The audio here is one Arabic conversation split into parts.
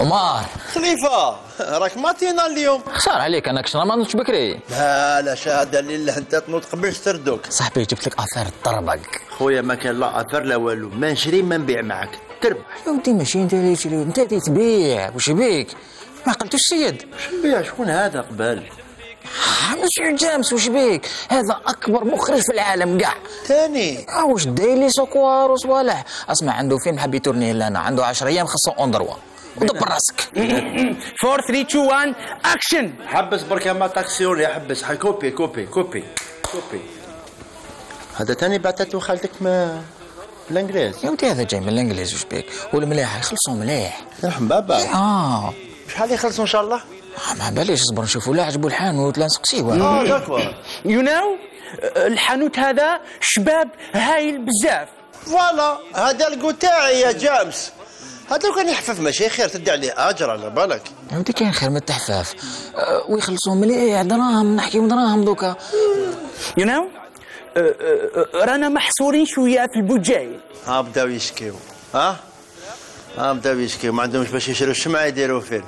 عمر خليفة راك ماتينا اليوم. خسر عليك انا كشرا ما نوضش بكري. لا شهادة لله انت تنوض قبل تردوك. صاحبي جبت لك افير طربق. خويا ما كان لا افير لا والو، ما نشري ما نبيع معاك تربح. يا ودي ماشي انت اللي تشري، انت اللي تبيع. واش بيك؟ ما عقلتوش السيد؟ واش نبيع؟ شكون هذا قبل؟ مسيو جامس واش بيك؟ هذا اكبر مخرج في العالم كاع. ثاني واش داير لي سكوار وصوالح؟ اسمع عنده فيلم حاب يتورنيه لنا، عنده 10 ايام خاصو اون دروا. ودبر راسك. 4 3 2 1 اكشن. حبس بركة ما تاكسيون يا حبس. كوبي كوبي كوبي كوبي. هذا ثاني بعثته خالتك ما بالانجليز. يا ودي هذا جاي من الانجليز واش بيك؟ والملاح يخلصوا ملاح. يرحم بابا. شحال يخلصوا ان شاء الله؟ ما باليش اصبر نشوفوا لا عجبوا الحانوت لا نسقسيوه. داكور. يو نو الحانوت هذا شباب هايل بزاف. فوالا هذا الكو تاعي يا جامس. هذا لو كان يحفف ماشي خير تدي عليه اجر على بالك. يا ودي كاين خير من التحفاف. ويخلصوا مليح دراهم، نحكيو دراهم دوكا. يو نو رانا محصورين شويه في البوجاي. بداو يشكيو. بداو يشكيو ما عندهمش باش يشريو الشمعة يديروا فيلم.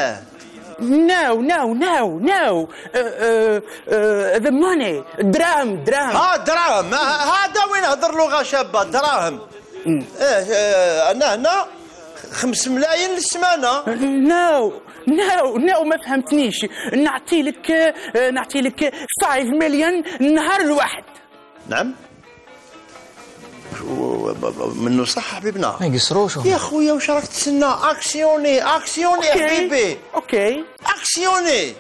نو ذا ماني دراهم. دراهم. هذا وين هضر لغة شابة دراهم. انا هنا 5 ملايين للسمانة. نو ما فهمتنيش. نعطي لك 5 مليون النهار الواحد. نعم منو صح حبيبنا. ما يقصروش يا خويا واش راك تسنى؟ اكسيوني يا حبيبي. اوكي اكسيوني.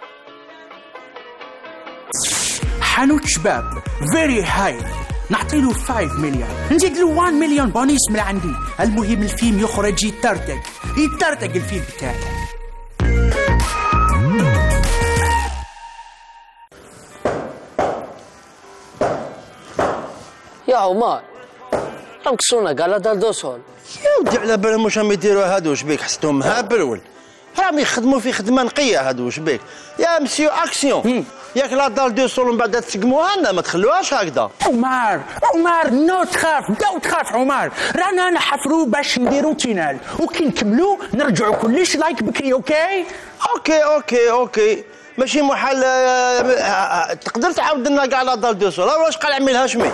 حانوت شباب فيري هاي، نعطي له 5 مليون، نزيد له 1 مليون بونيس من عندي. المهم الفيلم يخرج يترتق الفيلم بتاعي. يا عمر راهم كسونا كاع لا دار دوسول. يا ودي على بالهم واش راهم يديروا هادو واش بيك؟ حسيتهم هابل راهم يخدموا في خدمه نقيه هادو واش بيك؟ يا مسيو اكسيون. ياك لا دار دو سول من بعد تسقموها لنا ما تخلوهاش هكذا. عمر نو تخاف داو تخاف عمر، رانا نحفروا باش نديروا تينال وكي نكملوا نرجعوا كلش لايك بكري. اوكي ماشي محال. تقدر تعاود لنا كاع لا دار دو سول واش قال عمي الهاشمي.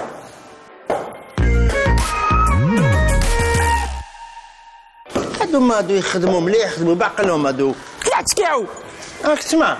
هادو يخدموا مليح، يخدموا بعقلهم هادو. طلعت كاو راك تسمع.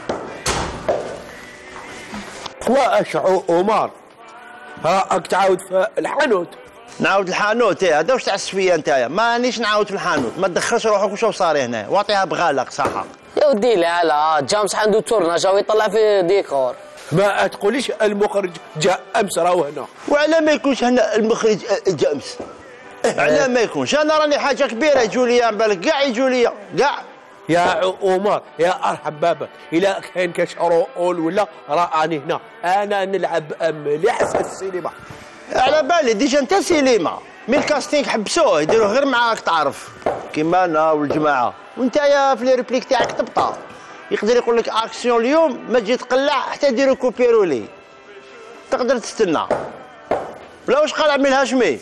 واش عمر راك تعاود في الحانوت؟ نعاود الحانوت هذا واش تعس فيا نتايا؟ مانيش نعاود في الحانوت، ما تدخلش روحك وشوف صاري هنا، واعطيها بغالك صحه. يا ودي لا جامس عنده تورنا جاو يطلع في ديكور. ما تقوليش المخرج جاء امس راهو هنا. وعلى ما يكونش هنا المخرج جامس؟ على ما يكونش انا راني حاجه كبيره يجوا لي بالك كاع يجوا لي كاع. يا عمر يا ارحم بابا، الا كان كشرول ولا راني هنا انا نلعب مليح في السينما. على بالي ديجا انت سينما من الكاستينغ حبسوه يديروه غير معاك تعرف كيما انا والجماعه، وانت يا في لي ريبليك تاعك تبطا. يقدر يقول لك اكسيون اليوم ما تجي تقلع حتى ديروا كوبيرولي، تقدر تستنى. ولا واش قال عمي الهاشمي؟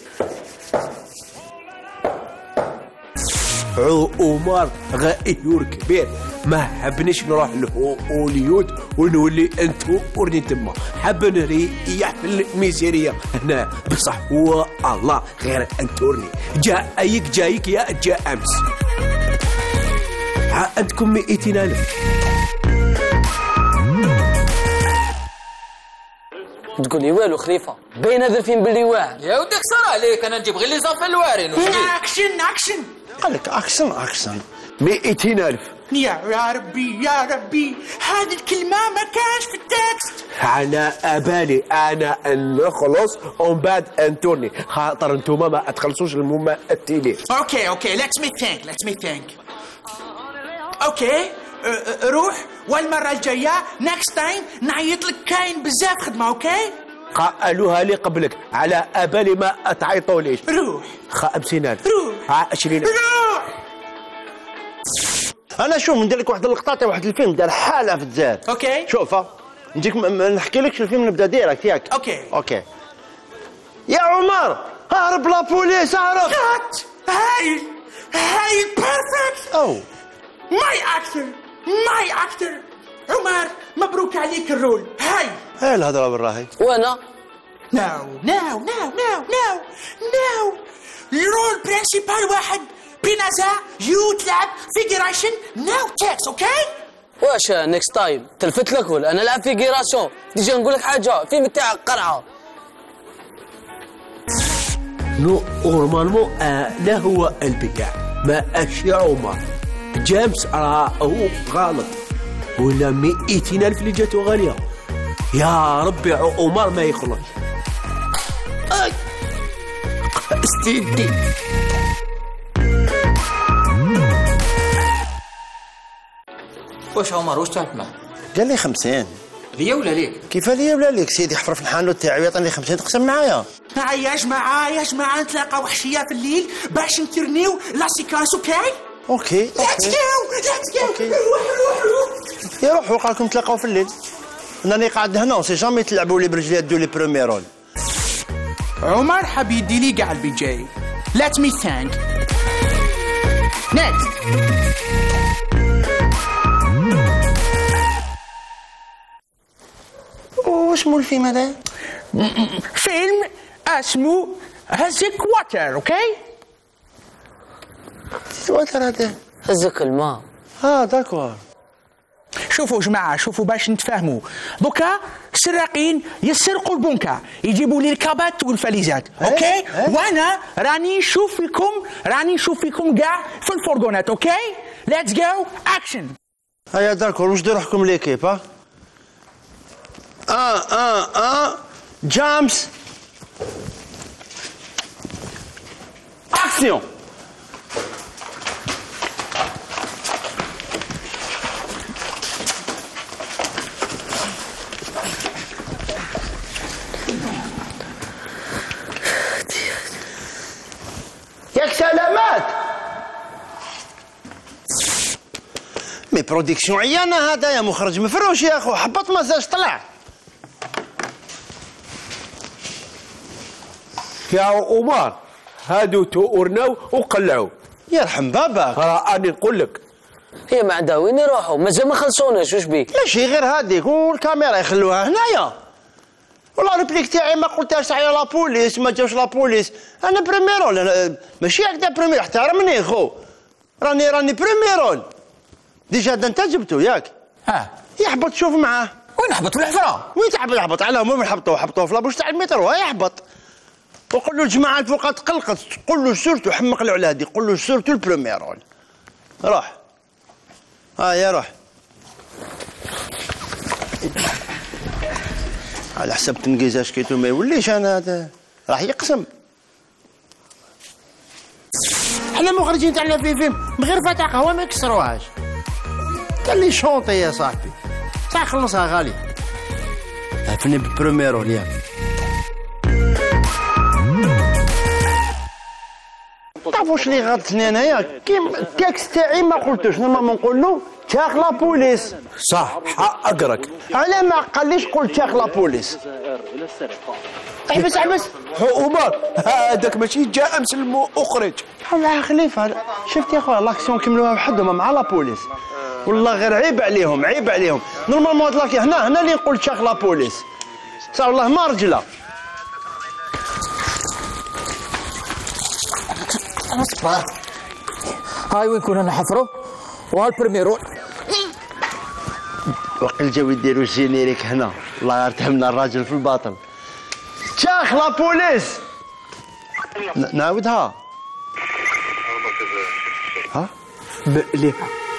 عمر غيور كبير، ما حبنيش نروح لهوليود ونولي انتورني تما، حاب نريح في الميزيريا هنا بصح هو الله غير انتورني. جايك يا جاء امس. عندكم 200,000. تقول لي والو خليفه باين هذا الفيلم باللي واعر. يا ودي كسر عليك، انا نجيب غير لي زافير الوارين. اكشن قال لك اكسن 200,000. يا ربي هذه الكلمه ما كانش في التكست. على بالي انا نخلص ومن بعد انتوني، خاطر انتوما ما تخلصوش الممثلين. اوكي ليتس مي ثينك. اوكي روح، والمره الجايه نكست تايم نعيط لك كاين بزاف خدمه. اوكي قالوها لي قبلك، على بالي ما تعيطوليش. روح 50,000. روح 20,000. روح. انا شوف ندير لك واحد اللقطه تاع واحد الفيلم دار حاله في الجزائر. اوكي شوف نجيك نحكي لك الفيلم نبدا ديريكت ياك. اوكي يا عمر هرب لا بوليس هرب. هايل بيرفكت. ماي اكتر عمر، مبروك عليك الرول. هاي الهضره بالراهي. وانا ناو الرول برينسيبال واحد بنزاع يو تلعب فيجريشن ناو تكس. اوكي واش نيكست تايم تلفت لك ولا انا العب فيجيراسيون؟ ديجا نقول لك حاجه، الفيلم تاعك قرعه. نورمالمون لا هو البكاء ما أشياء عمر. جيمس راهو غلط، ولا 200,000 اللي جاتو غاليه. يا ربي عمر ما يخلص. استيدي واش عمر واش تعبت معاه؟ قال لي 50. ليا ولا ليك؟ كيف ليا ولا ليك؟ سيدي حفر في الحانوت تاعي ويعطيني 50 تقسم معايا. يا جماعه نتلاقاو وحشيه في الليل باش نترنيو لا سيكانس. اوكي ليتس جو. روحوا قالكم تلاقاو في الليل. انني قاعد هنا وسي جامي تلعبوا لي برجلي يدوا لي بروميير رول. عمر حاب يدي لي كاع البي جي. Let me think. Next. واسمو الفيلم هذا؟ فيلم اسمه هزك واتر. اوكي واتر هذا؟ هزك الماء. داكور. شوفوا جماعه، شوفوا باش نتفاهموا. دوكا السراقين يسرقوا البنكه، يجيبوا لي الكابات والفليزات. اوكي وانا راني نشوف فيكم كاع في الفورغونات. اوكي ليتس جو اكشن. هيا داكور. واش ديروا روحكم ليكيب؟ جامس اكسيون. ياك سلامات. مي برودكسيون عيانه هذا يا مخرج مفروش يا اخو. حبط مزاج طلع. يا عمر هادو تورناو وقلعوا. يرحم باباك. راني نقول لك هي ما عندها وين يروحوا، مازال ما خلصوناش. واش بيك؟ ماشي غير هذيك والكاميرا يخلوها هنايا. والله ريبليك تاعي ما قلتهاش على لابوليس، ما جاوش لابوليس. انا بريميرول، أنا ماشي هكذا بريمير. احترمني خو، راني بريميرول. ديجا انت جبتو ياك؟ يحبط. شوف معاه. وين حبط في الحفره؟ وين تحبط؟ يحبط على هم حبطوه في لابوش تاع المترو. يحبط. وقول له الجماعه الفوق تقلقت. قول له سورتو حمق له على هذه. قول له سورتو البريميرول. روح. يا روح. على حسب تنقيزاش كيتو ما يوليش. انا هذا راح يقسم. حنا مخرجين تاعنا في فيلم من غير فتح قهوه ما يكسروهاش. قال لي شونطي يا صاحبي. صح خلصها غالي. عرفني بالبروميرول ياك. تعرفوا واش اللي غلطتني انايا؟ كيما التاكس تاعي ما قلتوش. نورمالمون نقول له تاخ لا بوليس. صح حقك. علاه ما قاليش قلت تاخ لا بوليس؟ احبس عمر هذاك ماشي جاء امس المخرج. الله خليفه. شفت يا خويا لاكسيون كملوها وحدهم مع لا بوليس. والله غير عيب عليهم. نورمالمون هاد لاكي هنا اللي نقول تاخ لا بوليس. صح والله ما رجله. اصبر. هاي وين كنا نحفروا وهالبريميرول. وقل جاو يديروا الجينيريك هنا. الله يرحمنا الراجل في الباطل. تاخ لا بوليس. نعاودها. مليحه.